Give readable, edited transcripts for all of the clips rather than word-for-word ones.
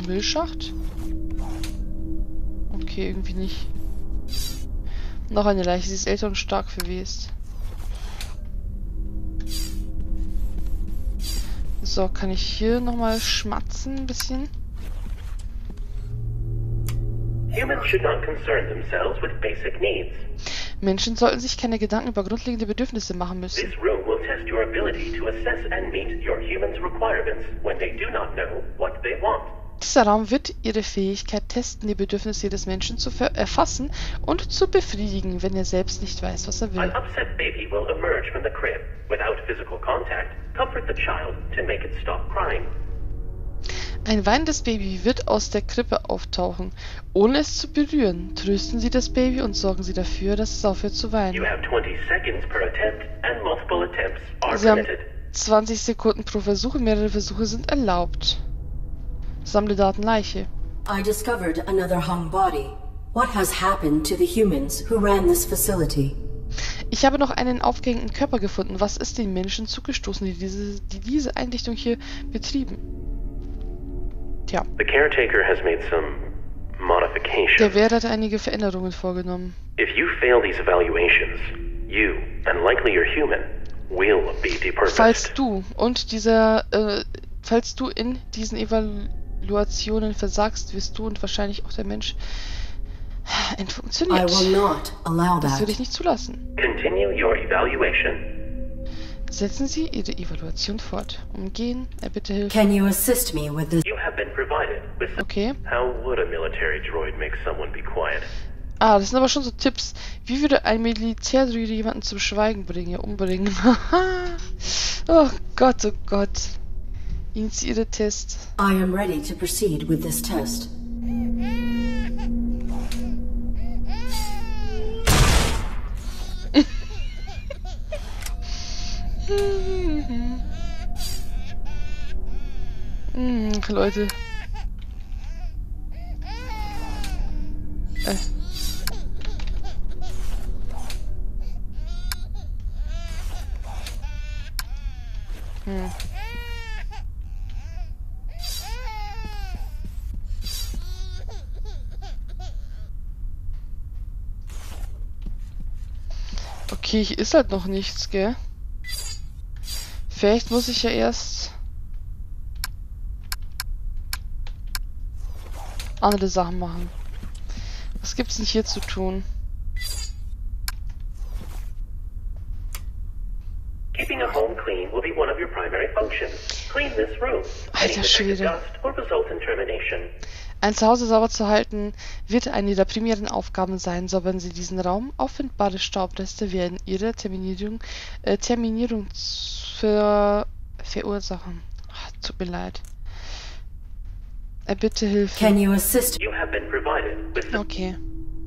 Müllschacht? Okay, irgendwie nicht. Noch eine Leiche. Sie ist älter und stark verwest. So, kann ich hier nochmal schmatzen ein bisschen? Humans should not concern themselves with basic needs. Menschen sollten sich keine Gedanken über grundlegende Bedürfnisse machen müssen. This room will test your ability to assess and meet your humans' requirements when they do not know what they want. Dieser Raum wird Ihre Fähigkeit testen, die Bedürfnisse jedes Menschen zu erfassen und zu befriedigen, wenn er selbst nicht weiß, was er will. An upset baby will emerge from the crib. Without physical contact, comfort the child to make it stop crying. Ein weinendes Baby wird aus der Krippe auftauchen. Ohne es zu berühren, trösten Sie das Baby und sorgen Sie dafür, dass es aufhört zu weinen. You have 20 seconds per attempt and multiple attempts are Sie haben permitted. 20 Sekunden pro Versuch, mehrere Versuche sind erlaubt. Sammle Daten Leiche. I discovered another hung body. What has happened to the humans who ran this facility? Ich habe noch einen aufgehängten Körper gefunden. Was ist den Menschen zugestoßen, die diese Einrichtung hier betrieben? Tja. The caretaker has made some modifications. Der Wert hat einige Veränderungen vorgenommen. If you fail these evaluations, you, and likely your human, will be depurposed. Falls du in diesen Evaluationen versagst, wirst du und wahrscheinlich auch der Mensch entfunktioniert. I will not allow Das that. würde ich nicht zulassen. Continue your evaluation. Setzen Sie Ihre Evaluation fort. Umgehen, erbitte Hilfe. Can you assist me with this? You have been provided with. Okay. How would a military droid make someone be quiet? Ah, das sind aber schon so Tipps. Wie würde ein Militärdroide jemanden zum Schweigen bringen, umbringen? Oh Gott, oh Gott. Initiiere Test. I am ready to proceed with this test. Leute. Okay, hier ist halt noch nichts, gell? Vielleicht muss ich ja erst andere Sachen machen. Was gibt's denn hier zu tun? Keeping a home clean will be one of your primary functions. Clean this room. Any Alter detected Schwede. dust will result in termination. Ein Zuhause sauber zu halten, wird eine der primären Aufgaben sein. Säubern Sie diesen Raum. Auffindbare Staubreste werden Ihre Terminierung verursachen. Ach, tut mir leid. Bitte Hilfe. Can you assist? You have been provided with the... Okay.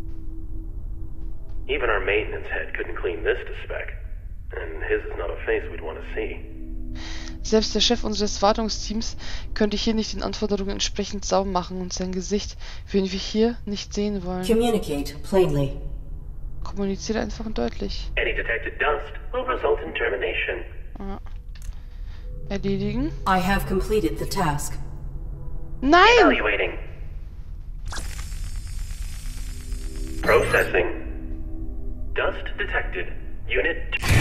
Even our maintenance head couldn't clean this to spec. And his is not a face we'd want to see. Selbst der Chef unseres Wartungsteams könnte hier nicht den Anforderungen entsprechend sauber machen und sein Gesicht würden wir hier nicht sehen wollen. Communicate plainly. Kommuniziere einfach und deutlich. Any detected dust will result in termination. Ja. Erledigen. I have completed the task. Nein! Evaluating. Processing. Dust detected. Unit...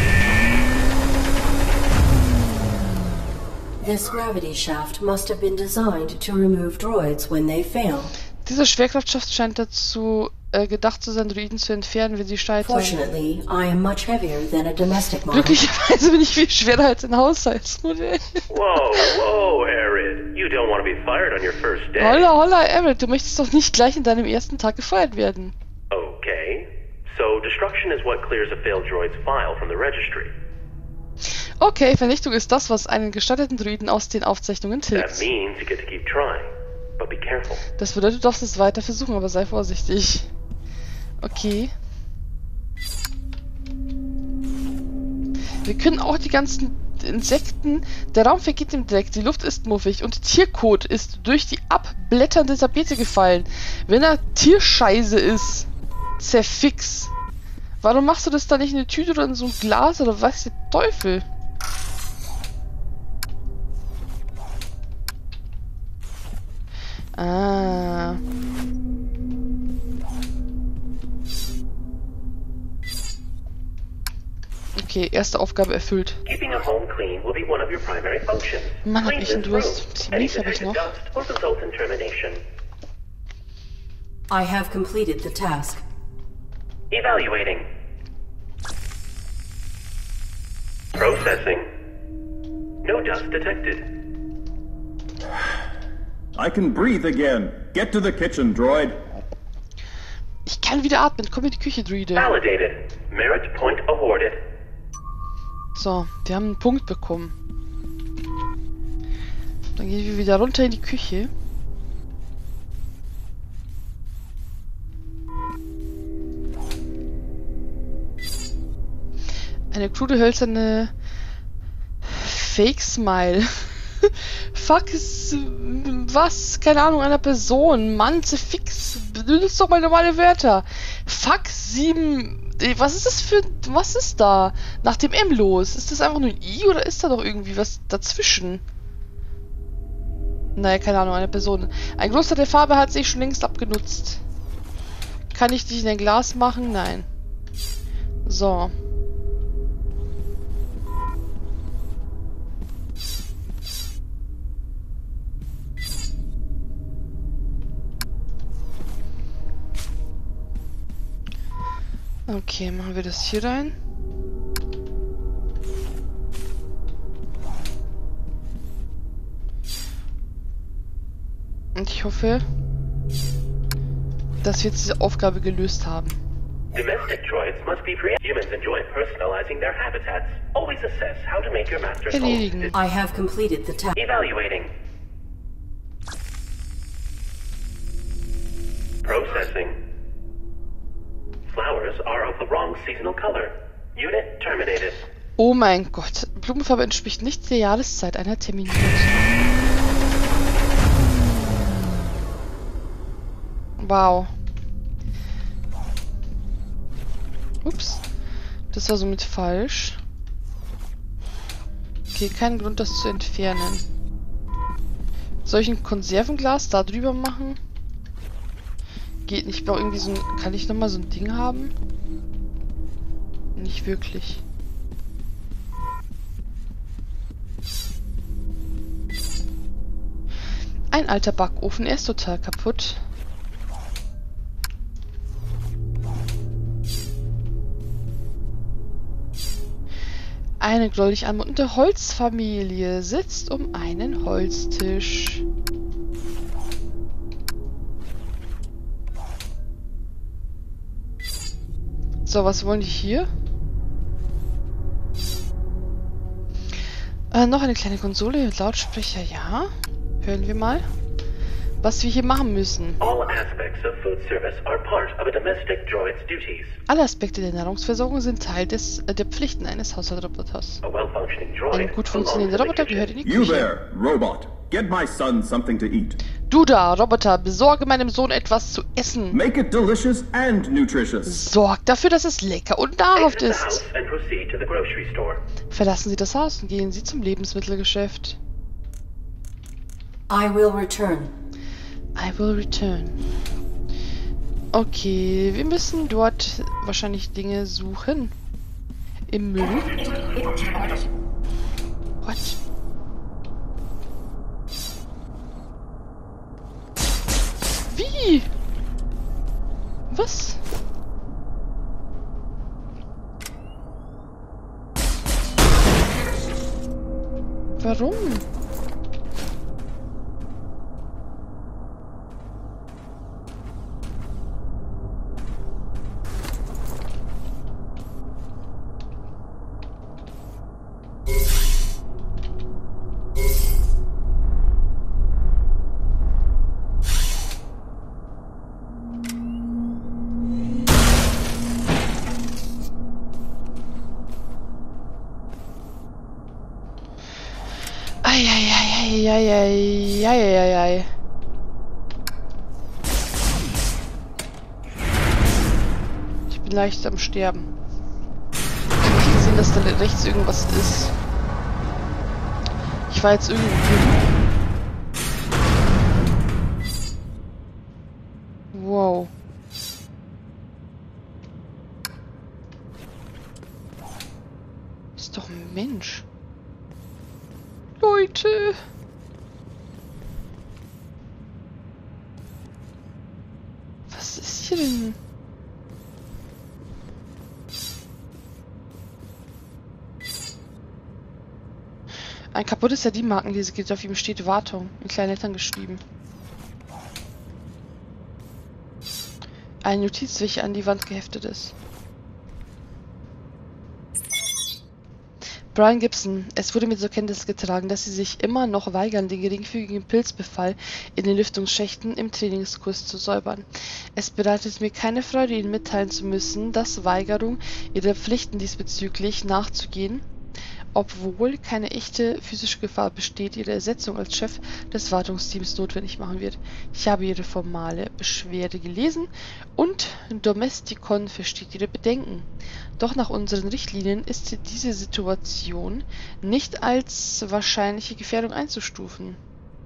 This gravity shaft must have been designed to remove droids when they fail. Dieser Schwerkraftschaft scheint dazu gedacht zu sein, Droiden zu entfernen, wenn sie scheitern. Fortunately, I am much heavier than a domestic model. Glücklicherweise bin ich viel schwerer als ein Haushaltsmodell. Whoa, Arid. You don't want to be fired on your first day. Holla, holla, Arid, du möchtest doch nicht gleich in deinem ersten Tag gefeuert werden. Okay. So, destruction is what clears a failed droid's file from the registry. Okay, Vernichtung ist das, was einen gestatteten Druiden aus den Aufzeichnungen That tilgt. means you get to keep trying. But be careful. Das bedeutet, du darfst es weiter versuchen, aber sei vorsichtig. Okay. Wir können auch die ganzen Insekten... Der Raum vergeht im Dreck, die Luft ist muffig und Tierkot ist durch die abblätternde Tapete gefallen. Wenn er Tierscheiße ist, zerfix. Warum machst du das da nicht in eine Tüte oder in so ein Glas oder was der Teufel? Ah. Okay, erste Aufgabe erfüllt. Keeping a home clean will be one of your primary functions. Mann, hab Clean ich einen this Durst. room. 7 Any Milch habe ich detected noch. dust will result in termination. I have completed the task. Evaluating. Processing. No dust detected. I can breathe again. Get to the kitchen, droid. Ich kann wieder atmen. Komm in die Küche, Druide. Validated. Merit point awarded. So, wir haben einen Punkt bekommen. Dann gehen wir wieder runter in die Küche. Eine krude hölzerne Fake Smile. Fuck ist was? Keine Ahnung, einer Person. Mann, fix. Benutzt doch mal normale Wörter. Fuck 7. Was ist das für. Was ist da? Nach dem M los? Ist das einfach nur ein I oder ist da doch irgendwie was dazwischen? Naja, keine Ahnung, eine Person. Ein Großteil der Farbe hat sich schon längst abgenutzt. Kann ich dich in ein Glas machen? Nein. So. Okay, machen wir das hier rein. Und ich hoffe, dass wir jetzt diese Aufgabe gelöst haben. Domestic droids must be free. Humans enjoy personalizing their habitats. Always assess how to make your master's home. Erledigen. I have completed the task. Evaluating. Processing. Flowers are of the wrong seasonal color. Unit terminated. Oh mein Gott. Blumenfarbe entspricht nicht der Jahreszeit einer terminiert. Wow. Ups. Das war somit falsch. Okay, kein Grund, das zu entfernen. Soll ich ein Konservenglas da drüber machen? Geht nicht. Ich brauche irgendwie so ein... Kann ich nochmal so ein Ding haben? Nicht wirklich. Ein alter Backofen. Er ist total kaputt. Eine gläubig anmutende Holzfamilie sitzt um einen Holztisch. So, was wollen die hier? Noch eine kleine Konsole mit Lautsprecher, ja. Hören wir mal, was wir hier machen müssen. All aspects of food service are part of a domestic droid's duties. Alle Aspekte der Nahrungsversorgung sind Teil der Pflichten eines Haushaltsroboters. A well-functioning Ein droid gut belongs funktionierender to the Roboter kitchen. gehört in die You Küche. there, robot. Get my son something to eat. Du da, Roboter, besorge meinem Sohn etwas zu essen. Make it delicious and nutritious. Sorg dafür, dass es lecker und nahrhaft Exit the house ist. and proceed to the grocery store. Verlassen Sie das Haus und gehen Sie zum Lebensmittelgeschäft. I will return. I will return. Okay, wir müssen dort wahrscheinlich Dinge suchen. Im Müll. What? Wie? Was? Warum? Eieieiei. Ich bin leicht am Sterben. Ich habe nicht gesehen, dass da rechts irgendwas ist. Ich war jetzt irgendwie... Wow. Ist doch ein Mensch. Leute. Was ist hier denn? Ein kaputtes Sardinenmarkenlesegerät, auf ihm steht Wartung. In kleinen Lettern geschrieben. Eine Notiz, welche an die Wand geheftet ist. Brian Gibson, es wurde mir zur Kenntnis getragen, dass Sie sich immer noch weigern, den geringfügigen Pilzbefall in den Lüftungsschächten im Trainingskurs zu säubern. Es bereitet mir keine Freude, Ihnen mitteilen zu müssen, dass Weigerung Ihrer Pflichten diesbezüglich nachzugehen, obwohl keine echte physische Gefahr besteht, Ihre Ersetzung als Chef des Wartungsteams notwendig machen wird. Ich habe Ihre formale Beschwerde gelesen und Domestikon versteht Ihre Bedenken. Doch nach unseren Richtlinien ist diese Situation nicht als wahrscheinliche Gefährdung einzustufen.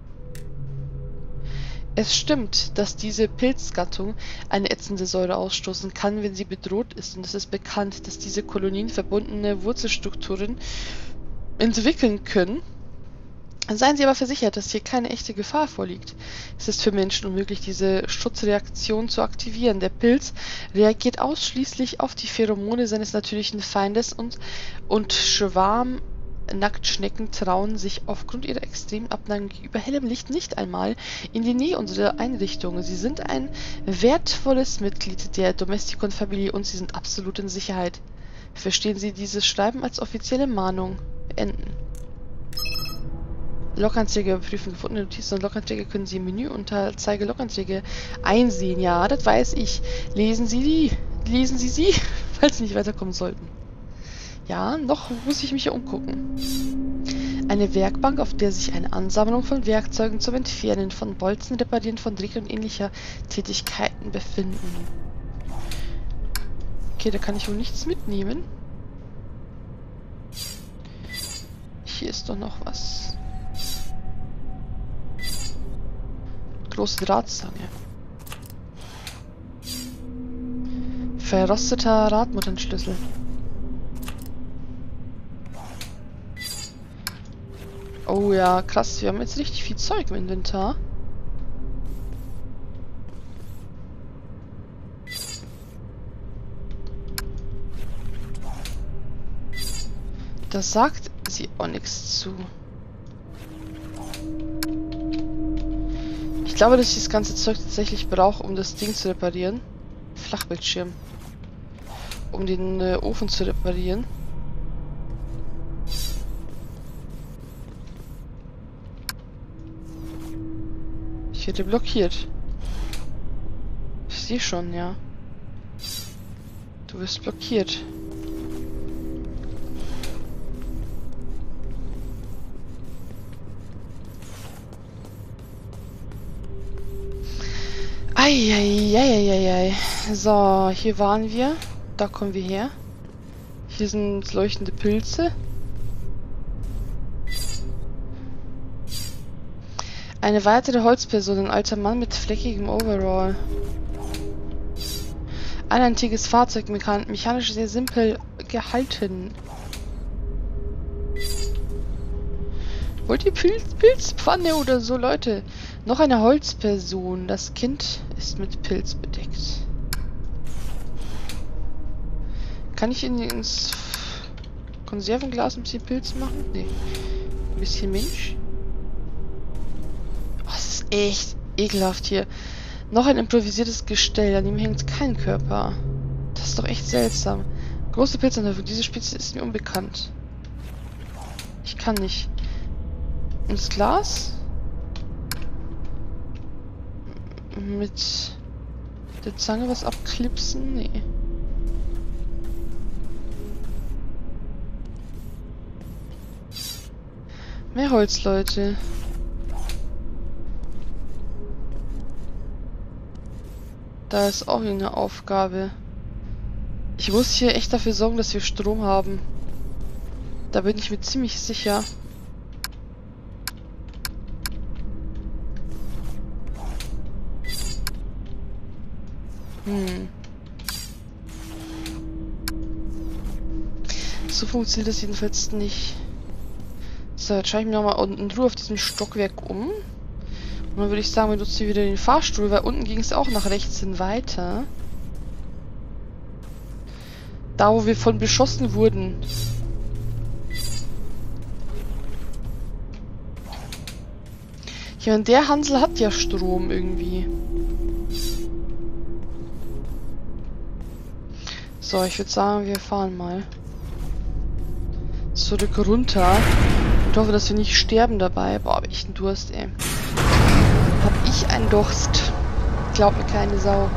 Es stimmt, dass diese Pilzgattung eine ätzende Säure ausstoßen kann, wenn sie bedroht ist, und es ist bekannt, dass diese Kolonien verbundene Wurzelstrukturen entwickeln können. Seien Sie aber versichert, dass hier keine echte Gefahr vorliegt. Es ist für Menschen unmöglich, diese Schutzreaktion zu aktivieren. Der Pilz reagiert ausschließlich auf die Pheromone seines natürlichen Feindes und Schwarm-Nacktschnecken trauen sich aufgrund ihrer extremen Abneigung gegenüber hellem Licht nicht einmal in die Nähe unserer Einrichtungen. Sie sind ein wertvolles Mitglied der Domestikon-Familie und sie sind absolut in Sicherheit. Verstehen Sie dieses Schreiben als offizielle Mahnung. Beenden. Loganträge überprüfen. Gefundene Notizen und Loganträge können Sie im Menü unter Zeige Loganträge einsehen. Ja, das weiß ich. Lesen Sie sie, falls Sie nicht weiterkommen sollten. Ja, noch muss ich mich hier umgucken. Eine Werkbank, auf der sich eine Ansammlung von Werkzeugen zum Entfernen von Bolzen, Reparieren von Drähten und ähnlicher Tätigkeiten befinden. Okay, da kann ich wohl nichts mitnehmen. Hier ist doch noch was. Große Drahtstange. Verrosteter Radmutternschlüssel. Oh ja, krass. Wir haben jetzt richtig viel Zeug im Inventar. Das sagt sie auch nichts zu. Ich glaube, dass ich das ganze Zeug tatsächlich brauche, um das Ding zu reparieren. Flachbildschirm. Um den Ofen zu reparieren. Ich werde blockiert. Ich sehe schon, ja. Du wirst blockiert. Eieieiei. So, hier waren wir. Da kommen wir her. Hier sind leuchtende Pilze. Eine weitere Holzperson, ein alter Mann mit fleckigem Overall. Ein antikes Fahrzeug, mechanisch sehr simpel gehalten. Wollt ihr Pilzpfanne oder so, Leute? Noch eine Holzperson. Das Kind ist mit Pilz bedeckt. Kann ich ins Konservenglas ein bisschen Pilz machen? Nee. Ein bisschen Mensch. Oh, es ist echt ekelhaft hier. Noch ein improvisiertes Gestell. An ihm hängt kein Körper. Das ist doch echt seltsam. Große Pilzanhäufung. Diese Spezies ist mir unbekannt. Ich kann nicht. Ins Glas? Mit der Zange was abklipsen? Nee. Mehr Holz, Leute. Da ist auch eine Aufgabe. Ich muss hier echt dafür sorgen, dass wir Strom haben. Da bin ich mir ziemlich sicher. So funktioniert das jedenfalls nicht. So, jetzt schaue ich mich nochmal unten drüber auf diesem Stockwerk um. Und dann würde ich sagen, wir nutzen wieder den Fahrstuhl, weil unten ging es auch nach rechts hin weiter. Da, wo wir von beschossen wurden. Ich meine, der Hansel hat ja Strom irgendwie. So, ich würde sagen, wir fahren mal zurück runter. Ich hoffe, dass wir nicht sterben dabei. Boah, hab ich einen Durst, ey. Hab ich einen Durst. Glaub mir keine Sau.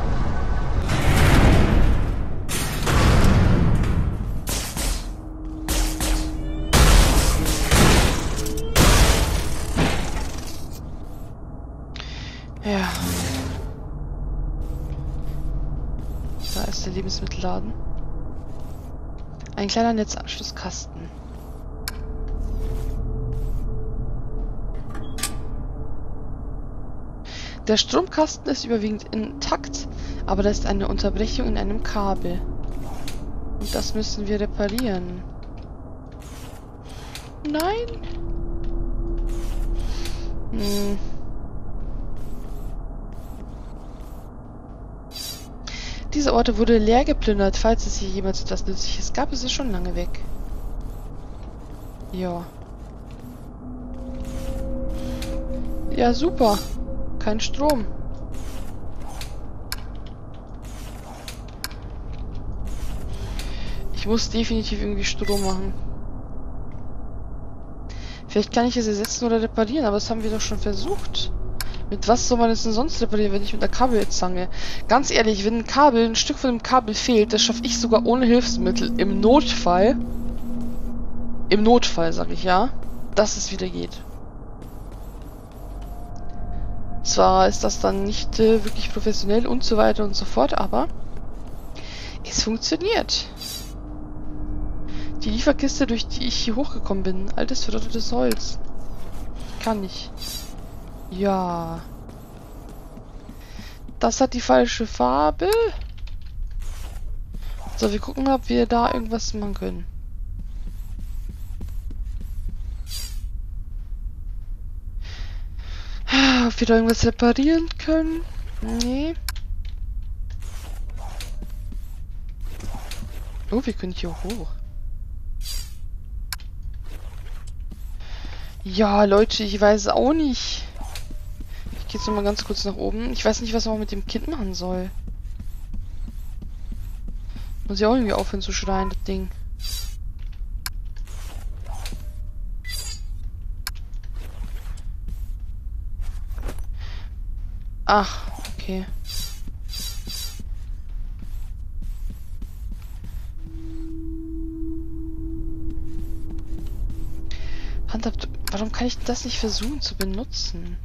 Ja. Da ist der Lebensmittelladen. Ein kleiner Netzanschlusskasten. Der Stromkasten ist überwiegend intakt, aber da ist eine Unterbrechung in einem Kabel. Und das müssen wir reparieren. Nein! Diese Orte wurde leer geplündert, falls es hier jemals etwas Nützliches gab. Es ist schon lange weg. Ja. Ja, super. Kein Strom. Ich muss definitiv irgendwie Strom machen. Vielleicht kann ich es ersetzen oder reparieren, aber das haben wir doch schon versucht. Mit was soll man es denn sonst reparieren, wenn nicht mit einer Kabelzange? Ganz ehrlich, wenn ein Stück von dem Kabel fehlt, das schaffe ich sogar ohne Hilfsmittel. Im Notfall, sage ich ja, dass es wieder geht. Zwar ist das dann nicht wirklich professionell und so weiter und so fort, aber es funktioniert. Die Lieferkiste, durch die ich hier hochgekommen bin. Altes, verrottetes Holz. Kann ich. Ja. Das hat die falsche Farbe. So, wir gucken, ob wir da irgendwas machen können. Ob wir da irgendwas reparieren können? Nee. Oh, wir können hier hoch. Ja, Leute, ich weiß auch nicht. Ich gehe jetzt nochmal ganz kurz nach oben. Ich weiß nicht, was man mit dem Kind machen soll. Muss ja auch irgendwie aufhören zu schreien, das Ding. Ach, okay. Handabdruck. Warum kann ich das nicht versuchen zu benutzen?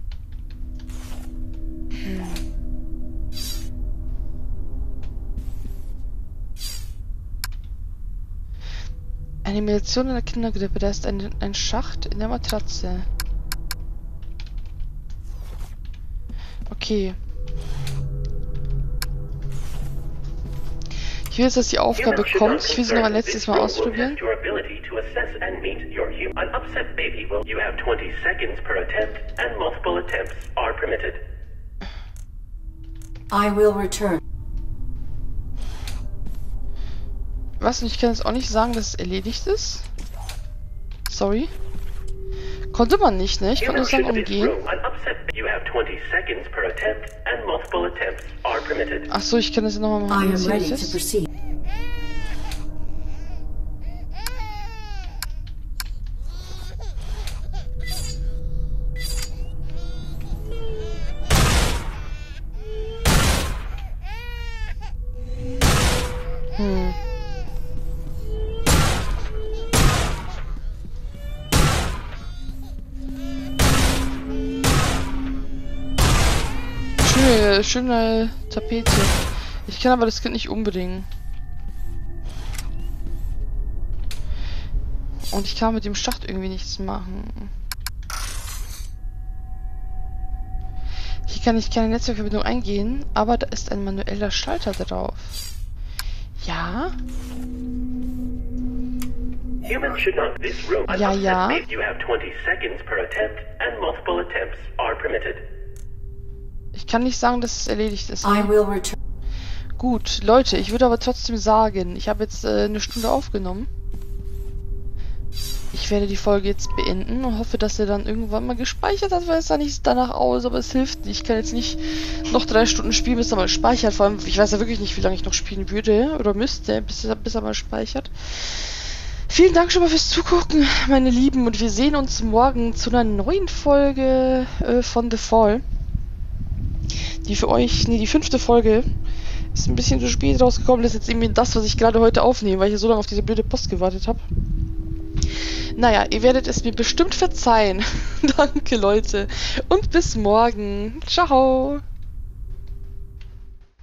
Eine Meditation in der Kindergrippe. Da ist ein Schacht in der Matratze. Okay. Ich will jetzt, dass die Aufgabe kommt. Ich will sie noch ein letztes Mal ausprobieren. An upset baby will you have 20 seconds per attempt and multiple attempts are permitted. I will return. Was? Und ich kann jetzt auch nicht sagen, dass es erledigt ist? Sorry. Konnte man nicht, ne? Ich konnte nur sagen, umgehen. Achso, ich kann das ja nochmal machen. I am ready to proceed. Schöne Tapete. Ich kann aber das Kind nicht umbringen. Und ich kann mit dem Schacht irgendwie nichts machen. Ich kann ich keine Netzwerkverbindung eingehen, aber da ist ein manueller Schalter drauf. Ja. Humans should not this room. Ja, ja. You have 20 seconds per attempt and multiple attempts are permitted. Ich kann nicht sagen, dass es erledigt ist. I will return. Gut, Leute, ich würde aber trotzdem sagen, ich habe jetzt eine Stunde aufgenommen. Ich werde die Folge jetzt beenden und hoffe, dass er dann irgendwann mal gespeichert hat, weil es sah nicht danach aus, aber es hilft nicht. Ich kann jetzt nicht noch 3 Stunden spielen, bis er mal speichert. Vor allem, ich weiß ja wirklich nicht, wie lange ich noch spielen würde oder müsste, bis er mal speichert. Vielen Dank schon mal fürs Zugucken, meine Lieben, und wir sehen uns morgen zu einer neuen Folge von The Fall. Die für euch, die 5. Folge ist ein bisschen zu spät rausgekommen. Das ist jetzt irgendwie das, was ich gerade heute aufnehme, weil ich so lange auf diese blöde Post gewartet habe. Naja, ihr werdet es mir bestimmt verzeihen. Danke, Leute. Und bis morgen. Ciao.